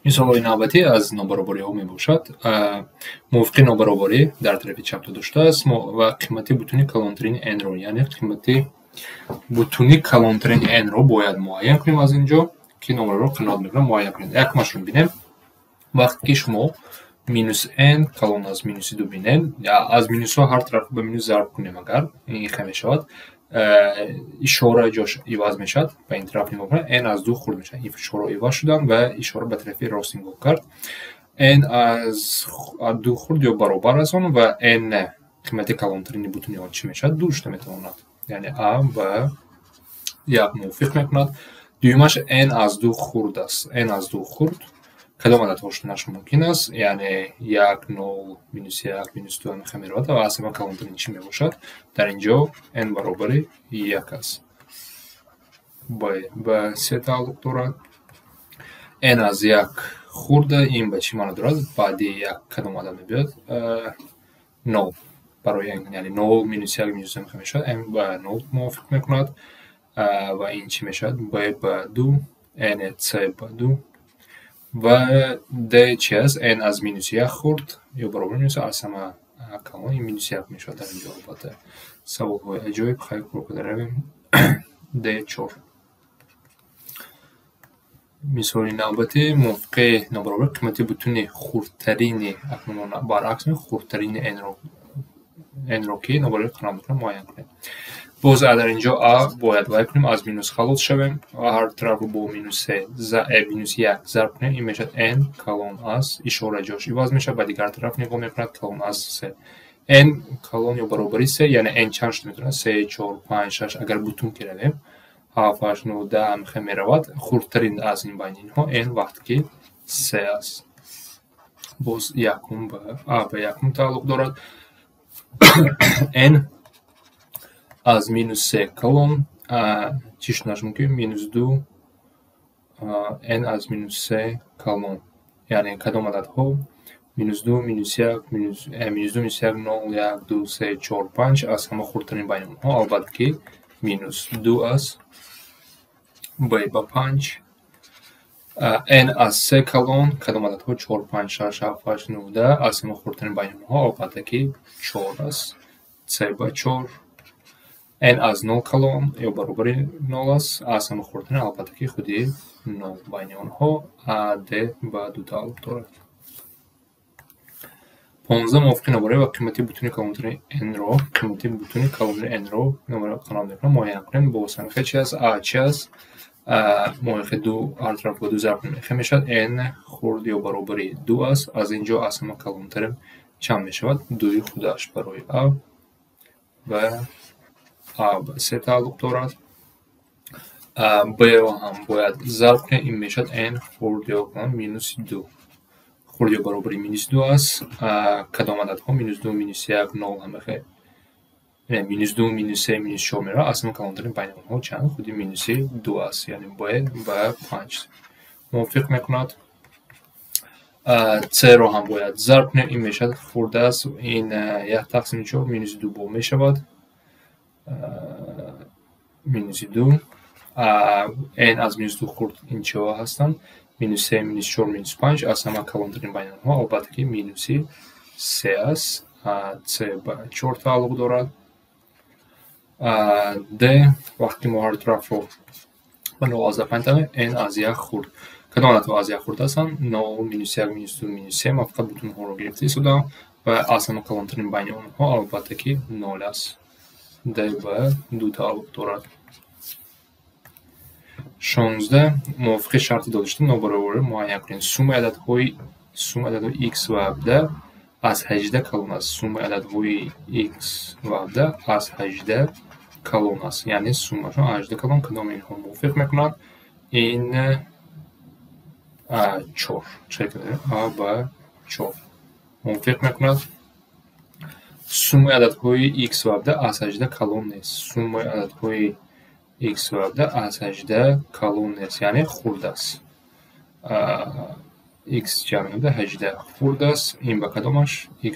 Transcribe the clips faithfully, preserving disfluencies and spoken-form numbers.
мисолҳои навбатӣ аз нобаробариҳо мебошад. Мувофиқи нобаробарӣ дар тарафи чап дода шудааст ва қимати бутуни калонтарини n-ро, яъне қимати бутуни калонтарини n-ро бояд муайян кунем аз инҷо, ки номерро қаноат мекунад муайян кунем. Якумашро бинем. Вақте ки шумо минус n калон аз минуси ду бинем, аз минусҳо ҳар тараф ба минус зарб кунем, агар ин хел мешавад, ишора ҷош иваз мешавад, ба ин тараф нигоҳ кунед, n аз ду хурд мешавад. Ишора иваз шудан ва ишора ба тарафи рост нигоҳ кард. n аз ду хурд ё баробар аз он ва n қимати калонтарини бутуни он чӣ мешавад? ду шуда метавонад. Яъне a ба як мувофиқ мекунад. Дуюмаш n аз ду хурд аст. n аз ду хурд кадом ададҳо шуданаш мумкин аст? Яъне як, нол, минус як, минус ду ҳамин хел меравад ва аз ҳама калонтарин чӣ мебошад? Дар инҷо n баробари як аст. Ба се тааллуқ дорад. n аз як хурда ин ба чӣ маъно дорад? Баъди як кадом адад мебиёд? нол. Барои n, яъне нол, минус як, минус ду ҳамин хел мешавад. n ба нол мувофиқ мекунад ва ин чӣ мешавад? b ба ду, n c ба ду. ва d чи аст? n аз минус як хурд ё баробар минус аз ҳама калон ин минус як мешавад. дар инҷо албатта саволҳои аҷоиб. Хайр кӯрда равем. d чор. мисоли навбатӣ мувофиқи нобаробар қимати бутуни хурдтарини акнун баръакс хурдтарини n-ро n-ро ки нобаробар қаноат мекунад муайян кунем. боз дар инҷо a бояд вай кунем, аз минус халос шавем ва ҳар тарафро бо минус минус як зарб кунем. Ин мешавад n калон аз ишора ҷош иваз мешавад, ба дигар тараф нигоҳ мекунад, калон аз се. n калон ё баробари се, яъне n чанд шуда метавонад? се, чор, панҷ, шаш. Агар бутун ки равем ҳафт, ҳашт, нӯҳ, даҳ ҳамин хел меравад. Хурдтарин аз ин байни инҳо n вақте ки се аст. Боз якум ба a ба якум тааллуқ дорад. n аз минус се калон чӣ шудаш мумкин? Минус ду. n аз минус се калон, яъне кадом ададҳо? Минус ду, минус як, минус ду, минус як, нол, як, ду, се, чор, панҷ. Аз ҳама хурдтарин байни онҳо албатта ки минус ду аст. b ба панҷ. n аз се калон, кадом ададҳо? чор, панҷ, шаш, ҳафт, ҳашт, нӯҳ, даҳ. Аз ҳама хурдтарин байни онҳо албатта ки чор аст. c ба чор. n аз нол калон ё баробари нол аст. Аз ҳама хурдтарин албатта ки худи нол байни онҳо. d ба ду тааллуқ дорад. понздаҳ мувофиқи нобаробарӣ ва қимати бутуни калонтарини n-ро қимати бутуни калонтарини n-ро номеро қаноат мекунад муайян кунем. бо самиқи чи аст? a чи аст? мувофиқи ду ҳар тараф ба ду зарб кунем хел мешавад. n хурд ё баробари ду аст. аз инҷо аз ҳама калонтарин чанд мешавад? дуи худаш барои a ва a ба се тааллуқ дорад. b-ро ҳам бояд зарб кунем. ин мешавад n хурд ё минуси ду. хурд ё баробари минус ду аст. кадом ададҳо? Минус ду, минус як, нол ҳама хел. Минус ду, минус се, минус чор меравад. Аз ҳама калонтарин байни онҳо чанд? Худи минуси ду аст. Яъне b ба панҷ мувофиқ мекунад. c-ро ҳам бояд зарб кунем. ин мешавад хурд аст. ин як тақсими чор минуси ду бо мешавад. минуси ду. n аз минус ду хурд ин чиҳо ҳастанд? минус се, минус чор, минус панҷ. Аз ҳама калонтарин байни онҳо албатта ки минуси се аст. c ба чор тааллуқ дорад. d вақте ки мо ҳар тарафро ба нол аз панҷ тавонем, n аз як хурд. кадом ададҳо аз як хурд ҳастанд? нол, минус як, минус ду, минус се. Ман фақат бутунҳоро гирифта истодам ва аз ҳама калонтарин байни онҳо албатта ки нол аст. d ба ду тааллуқ дорад. шонздаҳ мувофиқи шарти дода шуда нобаробариро муайян кунем. суммаи ададҳои суммаи ададҳои x ва ҳабдаҳ аз ҳаждаҳ калон аст. суммаи ададҳои x ва ҳабдаҳ аз ҳаждаҳ калон аст. Яъне суммашон ҳаждаҳ калон. кадом инҳо мувофиқ мекунад? ин чор. a ба чор мувофиқ мекунад. суммаи ададҳои x ва ҳабдаҳ аз ҳаждаҳ калон нест. суммаи ададҳои x ва ҳабдаҳ аз ҳаждаҳ калон нест, яъне хурд аст. x ҷамъи ҳабдаҳ ҳаждаҳ хурд аст. ин ба кадомаш? x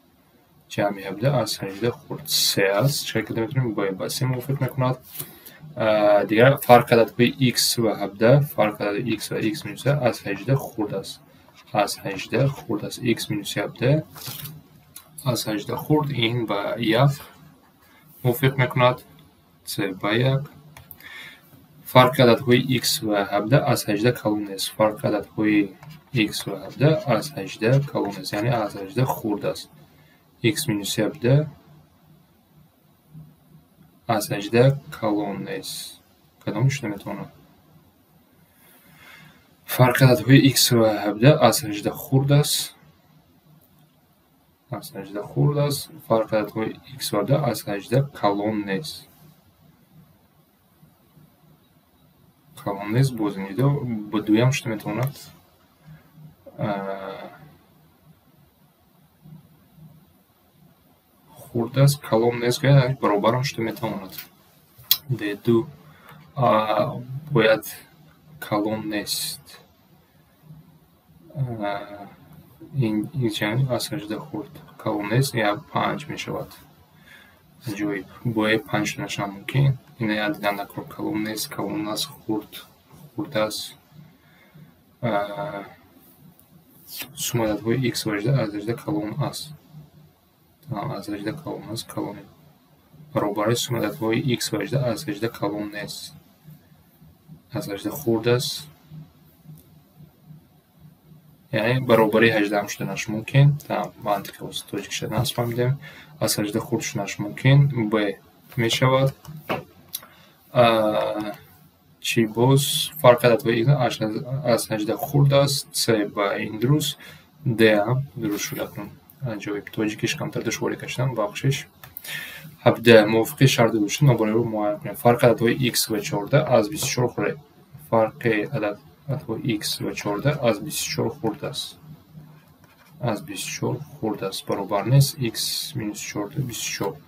ҷамъи ҳабдаҳ аз ҳаждаҳ хурд се аст. чӣ кар метавонем? ба се мувофиқ мекунад. دیگر فرق عددهای x و هفده، فرق عدد x و x مینوس از هجده خورد است. از هجده خورد است. x مینوس هفده از هجده خورد، این به یک موافق میکند. سه به یک. فرق عددهای x و هفده از هجده کلون است. فرق عددهای x و هفده از هجده کلون است، یعنی از هجده خورد است. x مینوس هفده از هجده کلون است. کدامش نمیتونه؟ فرق عددهای x و هفده از هجده خورد است. از هجده خورد است. فرق عددهای x و هفده از هجده کلون نیست. کلون نیست باز این ایده با دویم شده میتواند خورد است. کلون نیست که برابر هم شده میتواند. ده دو باید کلون نیست. این این چند از هجده خورد کلون نیست، یا پنج می شود. جوی باید پنج نشان ممکن. این یا دیدن نکر کلون نیست، کلون است، خورد خورد است. سوم عددهای x و هجده از هجده کلون است. از هجده کلون است. کلون برابر سوم عددهای x و هجده از هجده کلون نیست. از هجده خورد است، یعنی برابری هجده هم شدنش ممکن. تا منطقه از توجیه شدن است فهمیدیم. از هجده خورد شدنش ممکن. ب می شود چی باز فرق عددهای از هجده خورد است. سه با این درست. د هم درست شده کنم. جواب توجیه کش کمتر دشواری کشیدم بخشش. هفده موافق شرط دوشت نابرابری رو معاین کنیم. فرق عددهای x و چهارده از بیست و چهار خورده. فرق عددهای x و چهارده از بیست و چهار خورده است. از بیست و چهار خورده است. برابر نیست. x مینوس چهارده بیست و چهار.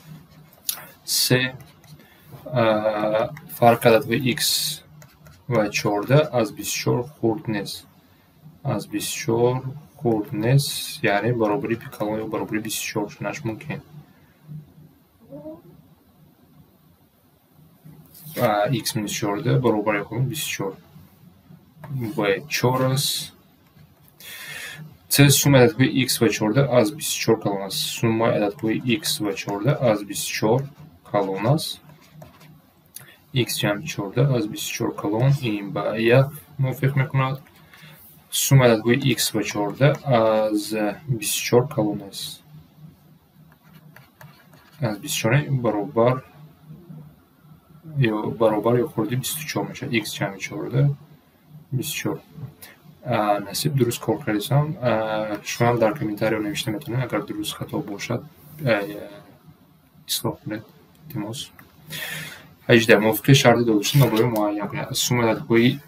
سه فرق عددهای x و چهارده از بیست و چهار خورد نیست. از بیست و چهار خورد نیست، یعنی برابری پیکالون یا برابری بیست و چهار شدنش ممکن. x مینوس چهارده برابر کنیم بیست و چهار باید چهار است. سه سوم عددهای x و چهارده از بیست و چهار کلون است. سوم عددهای x و چهارده از بیست و چهار کلون است. x جمع چهارده از بیست و چهار کلون، این به یک موافق میکند. سوم عددهای x و چهارده از بیست و چهار کلون است. از بیست و چهار برابر یا برابر یا خوردی بیست و چهار میشه. x جمع چهارده بیست و چهار. نصیب درست کار کردیم. شما هم در کامنتاری رو نوشته میتونید اگر درست خطا باشد اصلاح کنید. تماس هجده موافق شرط دادوشت نابرابری معین کنید. سوم عددهای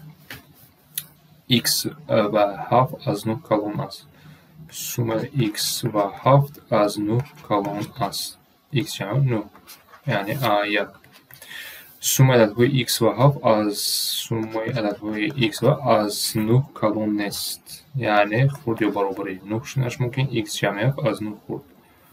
x و هفت از نه کلون است. سوم x و هفت از نه کلون است. x جمع نه یعنی یک. سوم عددهای x و هفت از سوم عددهای x و از نه کلون نیست، یعنی خورد یا برابری نه شدنش ممکن. x جمع هفت از نه خورد،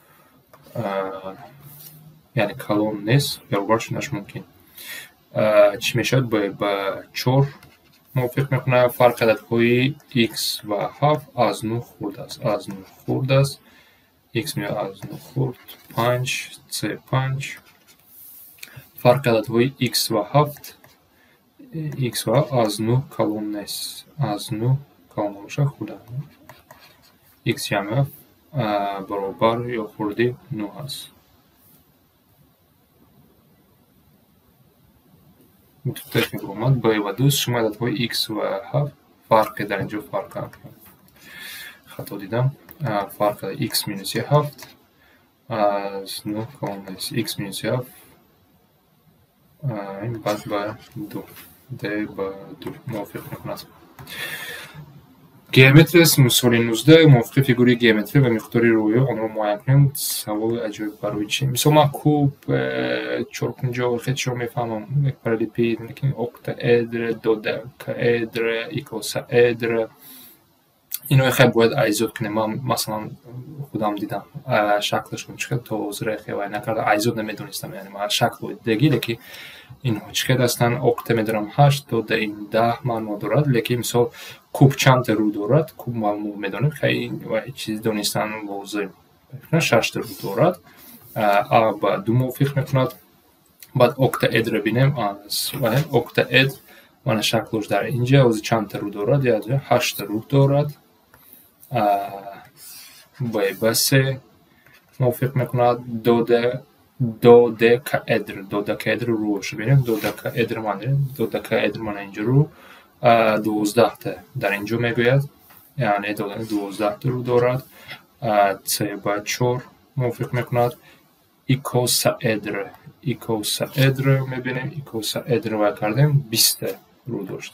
یعنی کلون نیست، برابر شدنش ممکن. چی میشد؟ با چهار موافق میکنه. فرق عددهای x و هفت از نه خورد است. از نه خورد است. x می از نه خورد پنج. سه پنج. فرق عددهای x و هفت x و از نه کلون نیست. از نه کلون باشه خورده. x جمع برابر یا خورده نه است. تکنیک اومد با و دوست شما عددهای x و هفت فرق در اینجا فرق کنم. خطا دیدم. فرق x مینوس هفت از نه کلون نیست. x مینوس هفت این بعد با دو ده با دو موافق میکند. گیومتری است. مثال نوزده موافق فیگوری گیومتری و مقداری روی آن را معین کنیم. سوال عجیب برای چی؟ مثلا ما کوب چهارپنجاه خیلی شما میفهمم یک پرالیپید میکنیم اکتاedر دو دکاedر اکوساedر اینو خیلی باید ایزود کنیم. من مثلا خودم دیدم شکلشون چقدر توزره خیلی نکرده، ایزود نمیدونستم، یعنی من شکل دیگه که اینها چقدر هستن. اکته میدارم هشت تا ده این ده معنا دارد، لیکن مثال کوب چند رو دارد، کوب معلوم میدونیم خیلی چیز دونستن واضح شش رو دارد. با دو موفق میکند. بعد اکته اد رو بینیم، اکته اد من شکلش در اینجا از چند رو دارد، یا هشت رو دارد. باید بسه موفق میکند. دو ده دو دکه ادر، دو دکه ادر روش بینیم. دو دکه ادر من دو دکه ادر من اینجا رو دوازده تا در اینجا میگوید، یعنی دوازده تا رو دارد. سه با چهار موفق میکند. ایکوسا ادر، ایکوسا ادر میبینیم. ایکوسا ادر رو کردیم بیست رو داشته.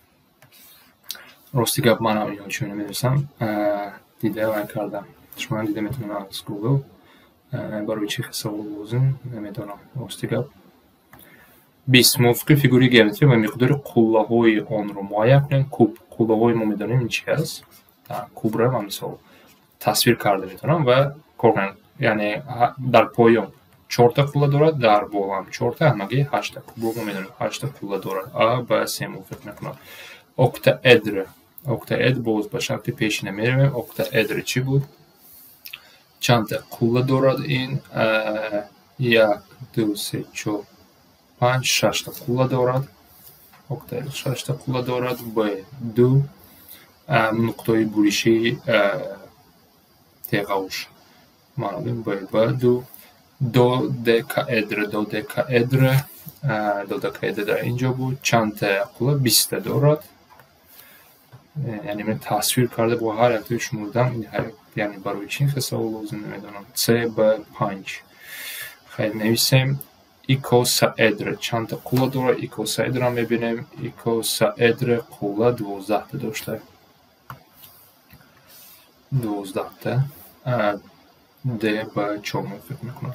راستی گپ من هم اینو چون نمیدونستم، دیده و کردم. شما دیده میتونم از گوگل برای چی حساب بازم نمیدونم. راستی گپ بیست موفق فیگوری گیومتری و مقدار قله های آن رو معاین کنیم. کوب قله های ما میدونیم این چی هست. کوب رو من مثال تصویر کرده میتونم و کردن، یعنی در پایان چهار تا قله دارد، در بالا هم چهار تا، همگی هشت تا. کوب رو میدونیم هشت تا قله دارد. آ با سه موفق میکنم. اکته ادر، اکته اد باز به شکل پیشینه میریم. اکته ادر چی بود؟ چند تا قله دارد این؟ یک دو سه چهار پنج شش تا قله دارد. اکته اد شش تا قله دارد. با دو نقطه بریشی تیغوش مانیم. با دو دو دکه ادر، دو دکه ادر دو دکه ادر در اینجا بود. چند تا قله؟ بیست دارد. یعنی من تصویر کرده با هر یک توی شمردم، یعنی برای چین حساب لازم نمیدونم. سه با پنج خیلی نویسیم. ایکوسا ادر چند تا قله داره؟ ایکوسا ادر هم میبینیم. ایکوسا ادر قله دوازده تا داشته. دوازده تا. ده با چهار موفق میکند.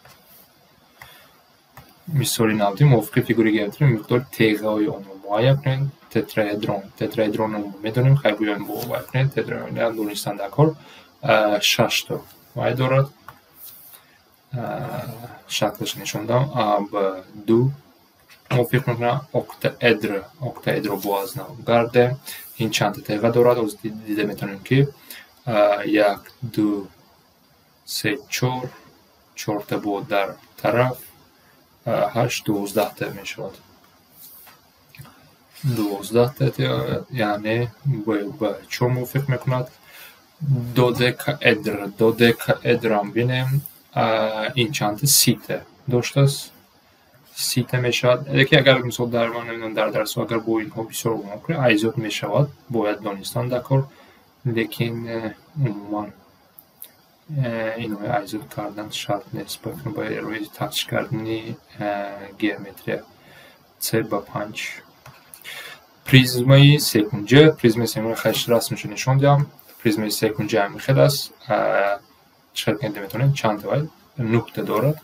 مثالی نوتی موفق فیگوری گیومتری مقدار تیغه های آن رو معاین کنید. تتراهدرون، تتراهدرون رو میدونیم خیلی باید باور کنید. تتراهدرون دونستن دکار شش تا وای دارد. شکلش نشوندم. با دو موفق میکنم. اکته ادر، اکته ادر رو باز نگرده. این چند تا تیغه دارد. از دیده میتونیم که یک دو سه چهار چهار تا بود در طرف، هشت دوازده تا میشود. دوازده تا یعنی با چهار موفق میکند. دو دکه ادر، دو دکه ادر هم بینیم. این چند تا؟ سی تا داشته است. سی تا میشود. لیکن اگر مثال در من نمیدونم در درس اگر با اینها بسیار ممکنه ایزود میشود، باید دانستان دکار. لیکن عموما اینو ایزود کردن شرط نیست. بکنم باید روی تاچ کردنی گیومتری. سه با پنج. پریزمای سکونجه، پریزمای سکونجه خیلی رسمش نشون دادم. پریزمای سکونجه هم خیلی است. چقدر کنده میتونید چند تا باید نقطه دارد.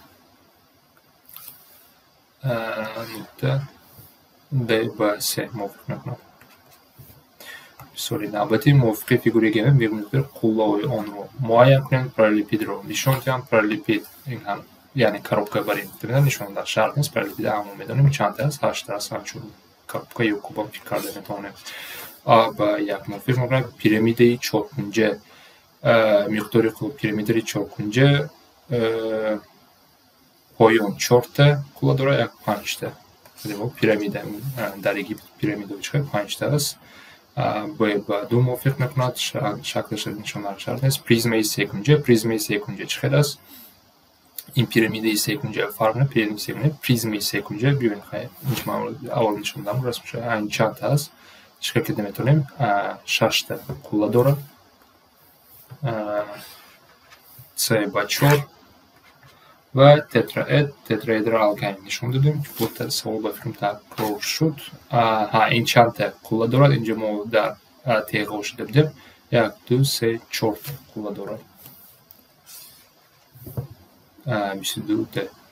نقطه ده با سه موفق میکنم. سوری نوبتی موفقی فیگوری گیمه میگوید قله های آن رو معاین کنید. پرالیپید رو نشون دادم. پرالیپید این هم یعنی کروبکا برای نشون داد شرط نیست. پرالیپید همون میدونیم چند تا است. هشت تا است. همچون کروبکا یا کوبا کرده میتونه. با یک موفق میکنم. پیرامیده چهارکنجه مقدار پیرامیده چهارکنجه پایان چهار تا قله داره، یک پنج تا. پیرامیده درگی پیرامیده چه پنج تا است. باید با دو موفق میکند. شکلش نشون داد شرط نیست. پریزمای سکونجه، پریزمای سکونجه چقدر است؟ این پیرامیده سکونجه فرق نه. پیرامیده سکونجه پریزمای سکونجه بیاین خیلی اول نشون دادم رسمش این چند تا است. چقدر که میتونیم شش تا قله داره. سه با چهار و تتراید، تتراید را الگین نشون دادیم. بود سوال بفرم تکرار شد. ها این چند تا قله دارد. اینجا ما در تیغه شده بودیم. یک دو سه چهار قله دارد. بیست و دو